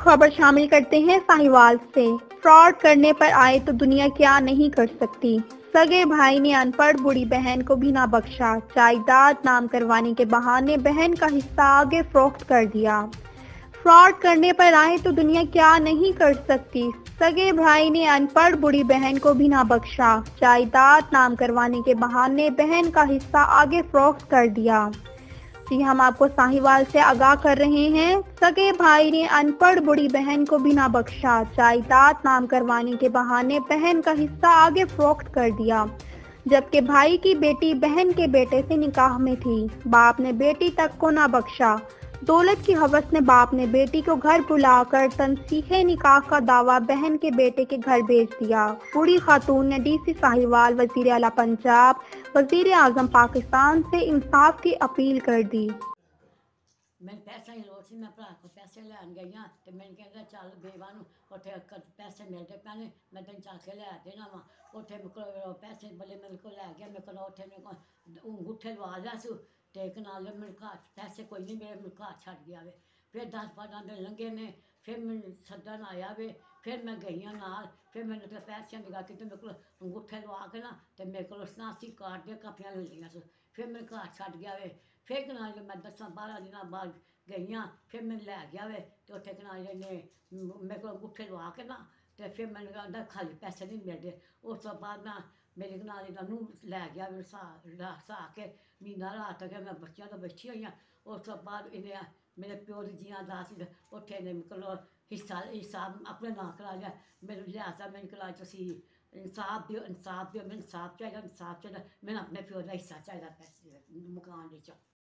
खबर शामिल करते हैं साहिवाल से। फ्रॉड करने पर आए तो दुनिया क्या नहीं कर सकती। सगे भाई ने अनपढ़ बूढ़ी बहन को भी ना बख्शा। जायदाद नाम करवाने के बहाने बहन का हिस्सा आगे फरोख्त कर दिया। फ्रॉड करने पर आए तो दुनिया क्या नहीं कर सकती। सगे भाई ने अनपढ़ बूढ़ी बहन को भी ना बख्शा। जायदाद नाम करवाने के बहाने बहन का हिस्सा आगे फरोख्त कर दिया। जी, हम आपको साहिवाल से आगाह कर रहे हैं। सगे भाई ने अनपढ़ बूढ़ी बहन को भी ना बख्शा। जायदाद नाम करवाने के बहाने बहन का हिस्सा आगे फरोख्त कर दिया। जबकि भाई की बेटी बहन के बेटे से निकाह में थी। बाप ने बेटी तक को ना बख्शा। दौलत की हवस ने बाप ने बेटी को घर बुलाकर तनसीहे निकाह का दावा बहन के बेटे के घर भेज दिया। बूढ़ी खातून ने डीसी साहिवाल, वजीर आला पंजाब, वजीर आजम पाकिस्तान से इंसाफ की अपील कर दी। मैं पैसा ही लोड़ सी, मैं भरा को पैसे लैन गई हाँ तो मैंने कहता चल बेवा उत्थे पैसे मिलते पे ने, मैं तेन चल के लै देना वा। उत्थे पैसे बल्ले मेरे को लै गया, मेरे को उत्थे मेरे को अंगूठे लवा लिया सू ते कनाल मेरे घर पैसे कोई नहीं मेरे घर छड़ गया वे। फिर 10-12 दिन लंघे ने, फिर मैं सदन आया वे, फिर मैं गई हाँ नाल, फिर मैंने तो पैसे निकाल के मेरे को अंगूठे लवा के ना तो मेरे को 87 कार्ड दियाँ कापियां ले लियां सू। फिर मेरे घर छड़ गया वे। फिर कनाल मैं 10-12 दिन बाद गई हाँ, फिर मैं लै गया वे तो उत्थे कनाल ने मेरे को अंगूठे लवा के ना तो फिर मैंने कहता खाली पैसे नहीं मिलते। उस तो बाद ना मेरे कनाल नूं लै गया हसा के महीना रात के मैं बच्चियां तो बैठी हुई हाँ। उस तो बाद इन्हें मेरे प्यो की जियां दास उत्थे ने हिस्सा हिस्सा अपने नां करा लिया। मेरे लिहाजा मैंने कहा तुसी इंसाफ दियो, इंसाफ दियो, मैंने इंसाफ चाहिए, इंसाफ चाहिए। मैंने अपने प्यो का हिस्सा चाहिए पैसे मकान।